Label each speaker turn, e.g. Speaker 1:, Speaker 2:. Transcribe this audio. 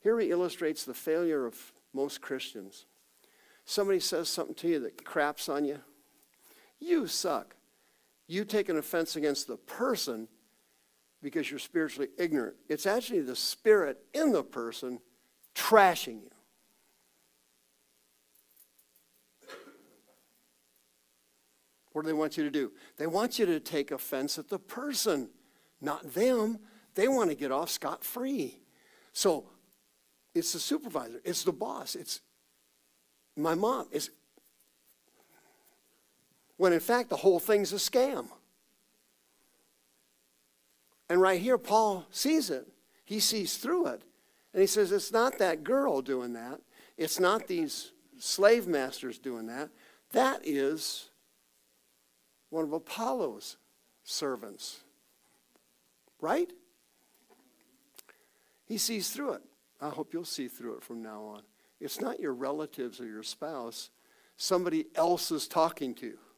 Speaker 1: Here he illustrates the failure of most Christians. Somebody says something to you that craps on you. You suck. You take an offense against the person because you're spiritually ignorant. It's actually the spirit in the person trashing you. What do they want you to do? They want you to take offense at the person, not them. They want to get off scot-free. So it's the supervisor. It's the boss. It's my mom. When in fact the whole thing's a scam. And right here, Paul sees it. He sees through it. And he says, it's not that girl doing that. It's not these slave masters doing that. That is one of Apollo's servants. Right? He sees through it. I hope you'll see through it from now on. It's not your relatives or your spouse. Somebody else is talking to you.